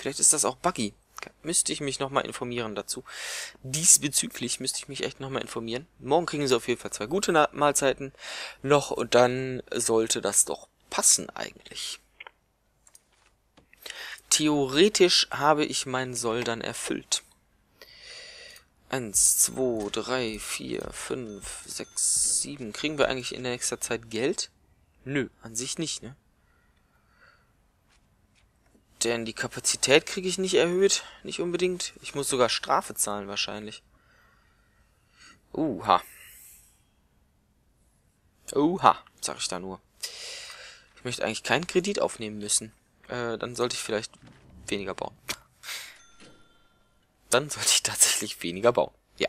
Vielleicht ist das auch buggy. Müsste ich mich nochmal informieren dazu. Diesbezüglich müsste ich mich echt nochmal informieren. Morgen kriegen sie auf jeden Fall 2 gute Mahlzeiten noch und dann sollte das doch passen eigentlich. Theoretisch habe ich meinen Soll dann erfüllt. 1, 2, 3, 4, 5, 6, 7. Kriegen wir eigentlich in der nächster Zeit Geld? Nö, an sich nicht, ne? Denn die Kapazität kriege ich nicht erhöht. Nicht unbedingt. Ich muss sogar Strafe zahlen wahrscheinlich. Oha. Oha, sag ich da nur. Ich möchte eigentlich keinen Kredit aufnehmen müssen. Dann sollte ich vielleicht weniger bauen. Dann sollte ich tatsächlich weniger bauen. Ja.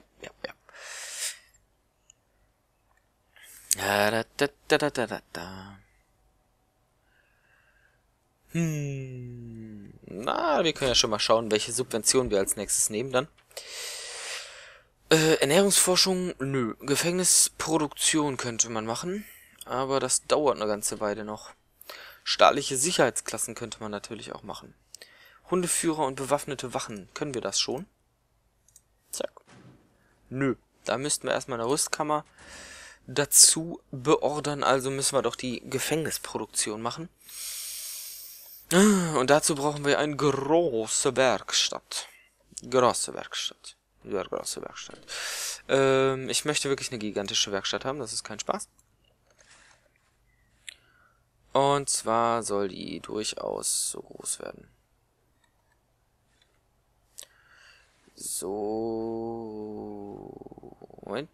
Na, wir können ja schon mal schauen, welche Subventionen wir als nächstes nehmen dann. Ernährungsforschung, nö. Gefängnisproduktion könnte man machen, aber das dauert eine ganze Weile noch. Staatliche Sicherheitsklassen könnte man natürlich auch machen. Hundeführer und bewaffnete Wachen, können wir das schon? Zack. Nö, da müssten wir erstmal eine Rüstkammer dazu beordern, also müssen wir doch die Gefängnisproduktion machen. Und dazu brauchen wir eine große Werkstatt. Ja, große Werkstatt. Ich möchte wirklich eine gigantische Werkstatt haben, das ist kein Spaß. Und zwar soll die durchaus so groß werden. So. Moment.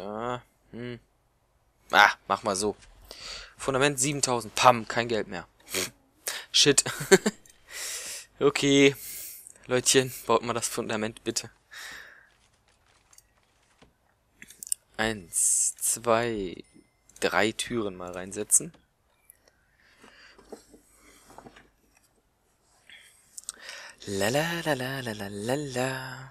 Mach mal so. Fundament 7000. Pam, kein Geld mehr. Shit. Okay. Leutchen, baut mal das Fundament bitte. 1, 2, 3 Türen mal reinsetzen. Lalalalalalala.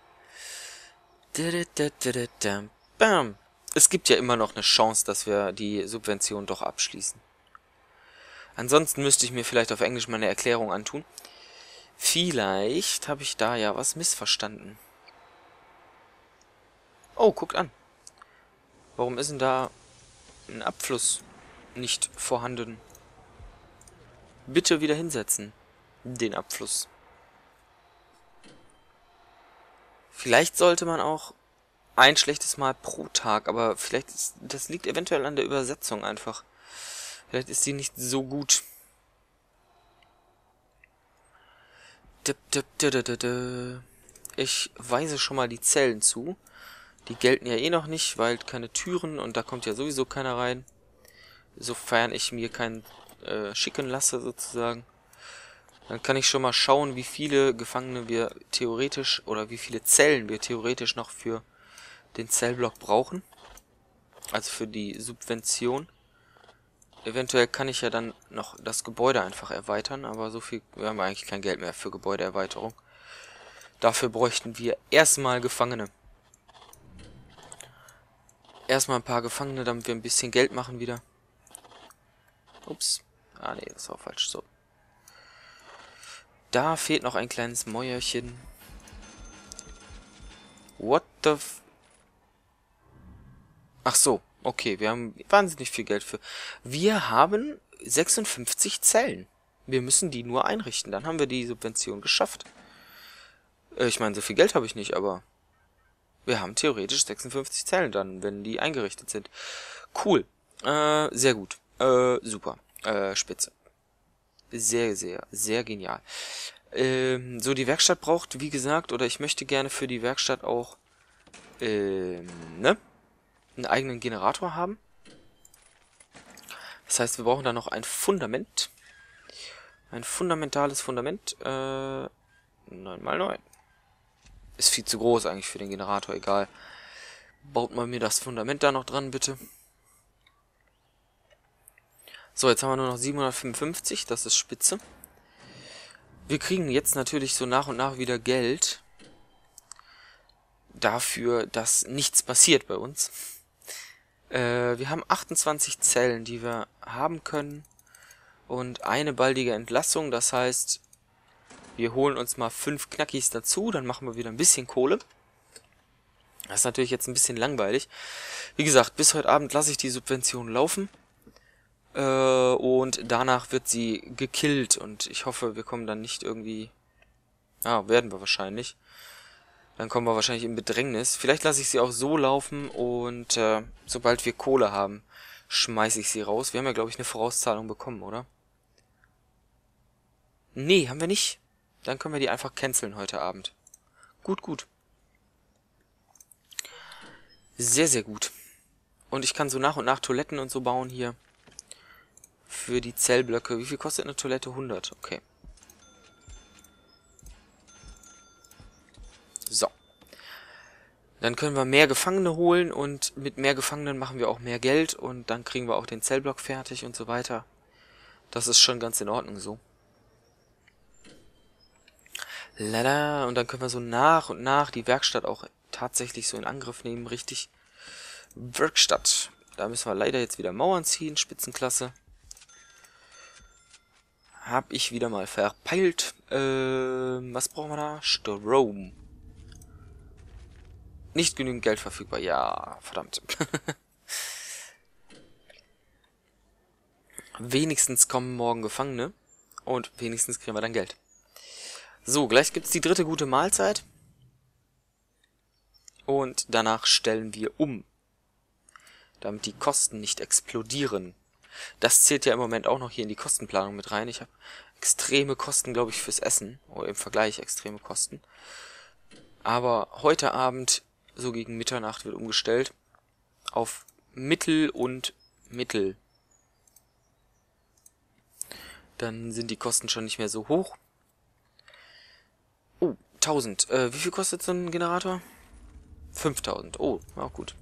Bam. Es gibt ja immer noch eine Chance, dass wir die Subvention doch abschließen. Ansonsten müsste ich mir vielleicht auf Englisch mal eine Erklärung antun. Vielleicht habe ich da ja was missverstanden. Oh, guckt an. Warum ist denn da ein Abfluss nicht vorhanden? Bitte wieder hinsetzen. Den Abfluss. Vielleicht sollte man auch ein schlechtes Mal pro Tag, aber vielleicht ist, das liegt eventuell an der Übersetzung einfach. Vielleicht ist die nicht so gut. Ich weise schon mal die Zellen zu. Die gelten ja eh noch nicht, weil keine Türen und da kommt ja sowieso keiner rein. Sofern ich mir keinen schicken lasse sozusagen. Dann kann ich schon mal schauen, wie viele Gefangene wir theoretisch oder wie viele Zellen wir theoretisch noch für den Zellblock brauchen. Also für die Subvention. Eventuell kann ich ja dann noch das Gebäude einfach erweitern, aber so viel, wir haben eigentlich kein Geld mehr für Gebäudeerweiterung. Dafür bräuchten wir erstmal Gefangene. Erstmal ein paar Gefangene, damit wir ein bisschen Geld machen wieder. Ups. Ah nee, das war falsch. So. Da fehlt noch ein kleines Mäuerchen. What the f... Ach so, okay, wir haben wahnsinnig viel Geld für. Wir haben 56 Zellen. Wir müssen die nur einrichten, dann haben wir die Subvention geschafft. Ich meine, so viel Geld habe ich nicht, aber wir haben theoretisch 56 Zellen dann, wenn die eingerichtet sind. Cool. Sehr gut. Super. Spitze. Sehr, sehr, sehr genial. So, die Werkstatt braucht, wie gesagt, oder ich möchte gerne für die Werkstatt auch, einen eigenen Generator haben. Das heißt, wir brauchen da noch ein Fundament. Ein fundamentales Fundament. 9×9. Ist viel zu groß eigentlich für den Generator, egal. Baut mal mir das Fundament da noch dran, bitte. So, jetzt haben wir nur noch 755, das ist spitze. Wir kriegen jetzt natürlich so nach und nach wieder Geld dafür, dass nichts passiert bei uns. Wir haben 28 Zellen, die wir haben können und eine baldige Entlassung, das heißt, Wir holen uns mal 5 Knackis dazu, dann machen wir wieder ein bisschen Kohle. Das ist natürlich jetzt ein bisschen langweilig. Wie gesagt, bis heute Abend lasse ich die Subvention laufen. Und danach wird sie gekillt. Und ich hoffe, wir kommen dann nicht irgendwie... Ja, werden wir wahrscheinlich. Dann kommen wir wahrscheinlich in Bedrängnis. Vielleicht lasse ich sie auch so laufen und sobald wir Kohle haben, schmeiße ich sie raus. Wir haben ja, glaube ich, eine Vorauszahlung bekommen, oder? Nee, haben wir nicht. Dann können wir die einfach canceln heute Abend. Gut, gut. Sehr, sehr gut. Und ich kann so nach und nach Toiletten und so bauen hier. Für die Zellblöcke. Wie viel kostet eine Toilette? 100. Okay. So. Dann können wir mehr Gefangene holen und mit mehr Gefangenen machen wir auch mehr Geld und dann kriegen wir auch den Zellblock fertig und so weiter. Das ist schon ganz in Ordnung so. Lala, und dann können wir so nach und nach die Werkstatt auch tatsächlich so in Angriff nehmen, richtig. Werkstatt. Da müssen wir leider jetzt wieder Mauern ziehen, Spitzenklasse. Hab ich wieder mal verpeilt. Was brauchen wir da? Strom. Nicht genügend Geld verfügbar. Ja, verdammt. Wenigstens kommen morgen Gefangene. Und wenigstens kriegen wir dann Geld. So, gleich gibt's die dritte gute Mahlzeit. Und danach stellen wir um. Damit die Kosten nicht explodieren. Das zählt ja im Moment auch noch hier in die Kostenplanung mit rein. Ich habe extreme Kosten, glaube ich, fürs Essen. Oder im Vergleich extreme Kosten. Aber heute Abend, so gegen Mitternacht, wird umgestellt auf Mittel und Mittel. Dann sind die Kosten schon nicht mehr so hoch. Oh, 1000. Wie viel kostet so ein Generator? 5000. Oh, auch gut.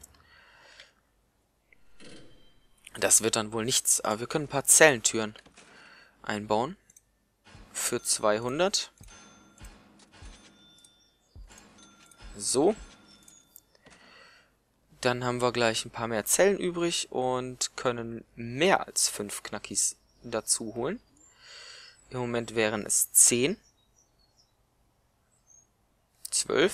Das wird dann wohl nichts, aber wir können ein paar Zellentüren einbauen. Für 200. So. Dann haben wir gleich ein paar mehr Zellen übrig und können mehr als 5 Knackis dazu holen. Im Moment wären es 10. 12.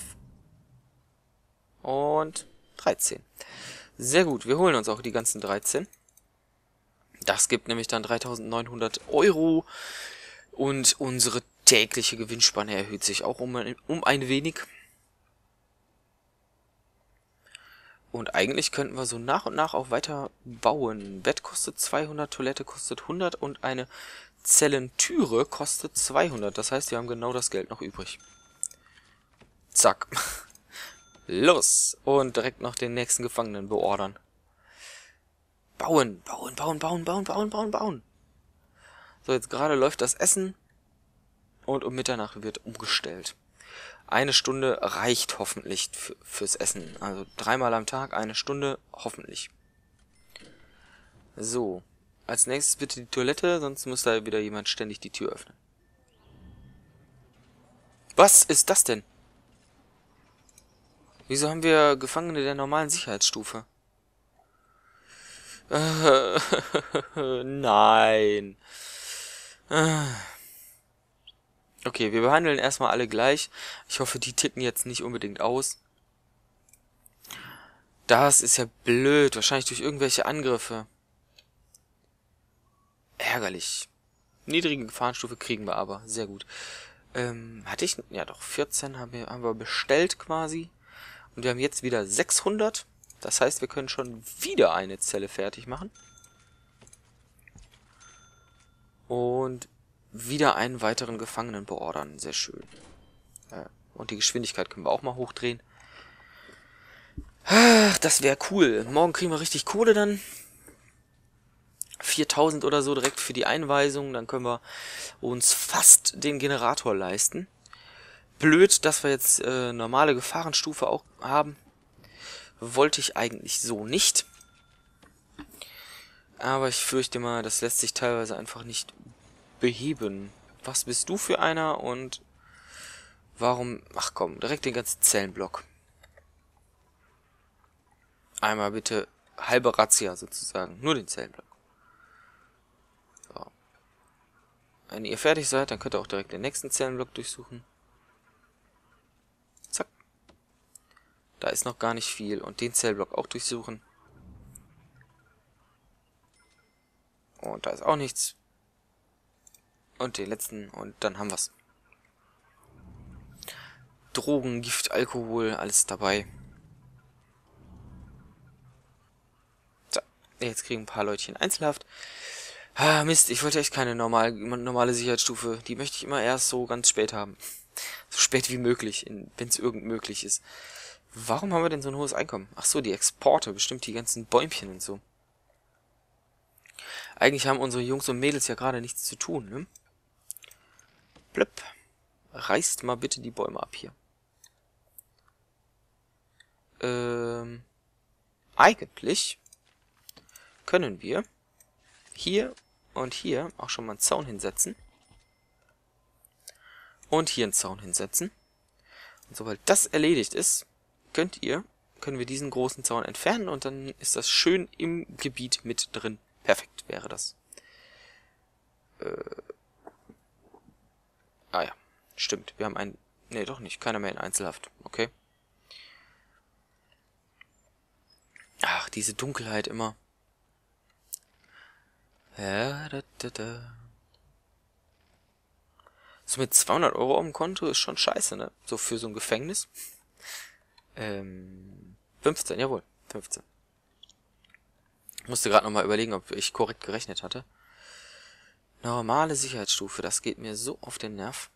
Und 13. Sehr gut, wir holen uns auch die ganzen 13. Das gibt nämlich dann 3.900 € und unsere tägliche Gewinnspanne erhöht sich auch um ein wenig. Und eigentlich könnten wir so nach und nach auch weiter bauen. Bett kostet 200, Toilette kostet 100 und eine Zellentüre kostet 200. Das heißt, wir haben genau das Geld noch übrig. Zack. Los. Und direkt noch den nächsten Gefangenen beordern. Bauen, bauen, bauen, bauen, bauen, bauen, bauen, bauen. So, jetzt gerade läuft das Essen und um Mitternacht wird umgestellt. 1 Stunde reicht hoffentlich fürs Essen. Also 3-mal am Tag 1 Stunde, hoffentlich. So, als nächstes bitte die Toilette, sonst muss da wieder jemand ständig die Tür öffnen. Was ist das denn? Wieso haben wir Gefangene der normalen Sicherheitsstufe? Nein. Okay, wir behandeln erstmal alle gleich. Ich hoffe, die ticken jetzt nicht unbedingt aus. Das ist ja blöd. Wahrscheinlich durch irgendwelche Angriffe. Ärgerlich. Niedrige Gefahrenstufe kriegen wir aber. Sehr gut. Hatte ich... Ja doch, 14 haben wir bestellt quasi. Und wir haben jetzt wieder 600. Das heißt, wir können schon wieder eine Zelle fertig machen. Und wieder einen weiteren Gefangenen beordern. Sehr schön. Und die Geschwindigkeit können wir auch mal hochdrehen. Ach, das wäre cool. Morgen kriegen wir richtig Kohle dann. 4000 oder so direkt für die Einweisung. Dann können wir uns fast den Generator leisten. Blöd, dass wir jetzt normale Gefahrenstufe auch haben. Wollte ich eigentlich so nicht. Aber ich fürchte mal, das lässt sich teilweise einfach nicht beheben. Was bist du für einer und warum... Ach komm, direkt den ganzen Zellenblock. Einmal bitte halbe Razzia sozusagen. Nur den Zellenblock. So. wenn ihr fertig seid, dann könnt ihr auch direkt den nächsten Zellenblock durchsuchen. Zack. Da ist noch gar nicht viel. Und den Zellblock auch durchsuchen. Und da ist auch nichts. Und den letzten. Und dann haben wir's. Drogen, Gift, Alkohol, alles dabei. So, jetzt kriegen ein paar Leutchen Einzelhaft. Ah, Mist, ich wollte echt keine normale Sicherheitsstufe. Die möchte ich immer erst so ganz spät haben. So spät wie möglich, wenn es irgend möglich ist. Warum haben wir denn so ein hohes Einkommen? Ach so, die Exporte, bestimmt die ganzen Bäumchen und so. Eigentlich haben unsere Jungs und Mädels ja gerade nichts zu tun, ne? Blöpp. Reißt mal bitte die Bäume ab hier. Eigentlich können wir hier und hier auch schon mal einen Zaun hinsetzen. Und hier einen Zaun hinsetzen. Und sobald das erledigt ist, können wir diesen großen Zaun entfernen und dann ist das schön im Gebiet mit drin. Perfekt wäre das. Ah ja, stimmt. Wir haben einen... Ne, doch nicht. Keiner mehr in Einzelhaft. Okay. Ach, diese Dunkelheit immer. Ja, So mit 200 € auf dem Konto ist schon scheiße, ne? So für so ein Gefängnis. 15, jawohl. 15. Ich musste gerade nochmal überlegen, ob ich korrekt gerechnet hatte. Normale Sicherheitsstufe, das geht mir so auf den Nerv.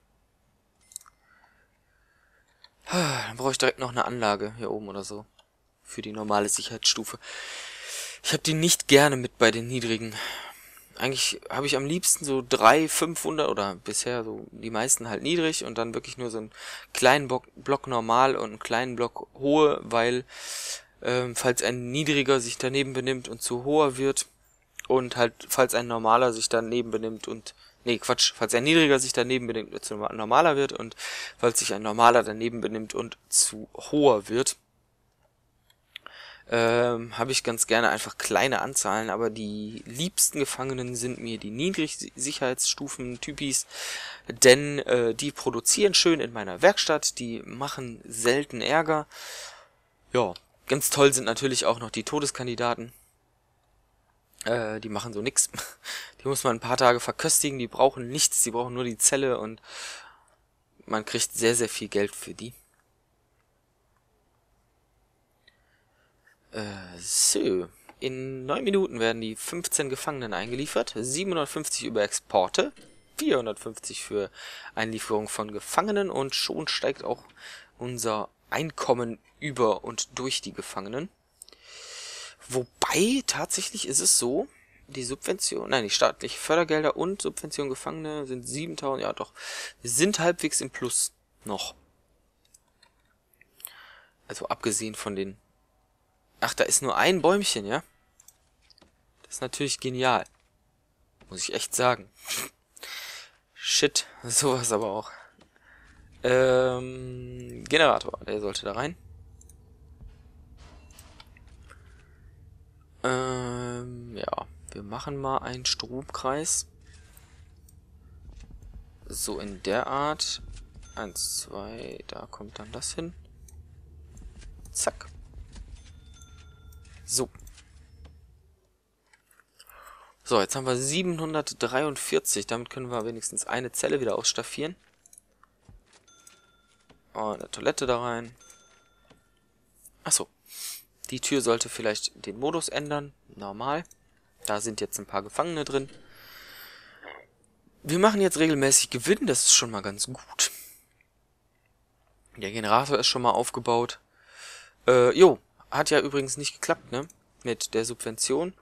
Dann brauche ich direkt noch eine Anlage hier oben oder so. Für die normale Sicherheitsstufe. Ich habe die nicht gerne mit bei den niedrigen. Eigentlich habe ich am liebsten so 300, 500 oder bisher so die meisten halt niedrig und dann wirklich nur so einen kleinen Block normal und einen kleinen Block hohe, weil falls ein niedriger sich daneben benimmt und zu hoher wird und halt falls ein normaler sich daneben benimmt und falls ein niedriger sich daneben benimmt und zu normaler wird und falls sich ein normaler daneben benimmt und zu hoher wird, habe ich ganz gerne einfach kleine Anzahlen, aber die liebsten Gefangenen sind mir die Niedrig-Sicherheitsstufen-Typis, denn die produzieren schön in meiner Werkstatt, die machen selten Ärger. Ja, ganz toll sind natürlich auch noch die Todeskandidaten. Die machen so nix. Die muss man ein paar Tage verköstigen, die brauchen nichts, die brauchen nur die Zelle und man kriegt sehr, sehr viel Geld für die. So, in 9 Minuten werden die 15 Gefangenen eingeliefert, 750 über Exporte, 450 für Einlieferung von Gefangenen und schon steigt auch unser Einkommen über und durch die Gefangenen. Wobei, tatsächlich ist es so, die staatliche Fördergelder und Subvention Gefangene sind 7.000, ja doch, wir sind halbwegs im Plus noch. Also abgesehen von den... Ach, da ist nur ein Bäumchen, ja? Das ist natürlich genial. Muss ich echt sagen. Shit, sowas aber auch. Generator, der sollte da rein. Ja, wir machen mal einen Stromkreis. So in der Art. 1, 2, da kommt dann das hin. Zack. So. So, jetzt haben wir 743. Damit können wir wenigstens eine Zelle wieder ausstaffieren. Und eine Toilette da rein. Achso. Die Tür sollte vielleicht den Modus ändern. Normal. Da sind jetzt ein paar Gefangene drin. Wir machen jetzt regelmäßig Gewinn. Das ist schon mal ganz gut. Der Generator ist schon mal aufgebaut. Hat ja übrigens nicht geklappt, ne? Mit der Subvention.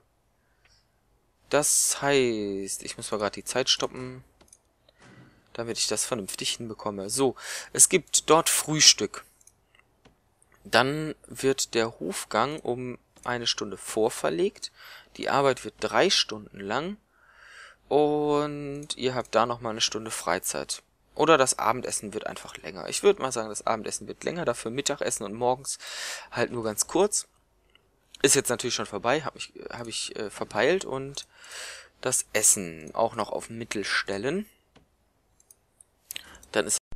Das heißt, ich muss mal gerade die Zeit stoppen, damit ich das vernünftig hinbekomme. So, es gibt dort Frühstück. Dann wird der Hofgang um 1 Stunde vorverlegt. Die Arbeit wird 3 Stunden lang. Und ihr habt da nochmal 1 Stunde Freizeit. Oder das Abendessen wird einfach länger. Ich würde mal sagen, das Abendessen wird länger, dafür Mittagessen und morgens halt nur ganz kurz. Ist jetzt natürlich schon vorbei, hab ich verpeilt und das Essen auch noch auf Mittel stellen. Dann ist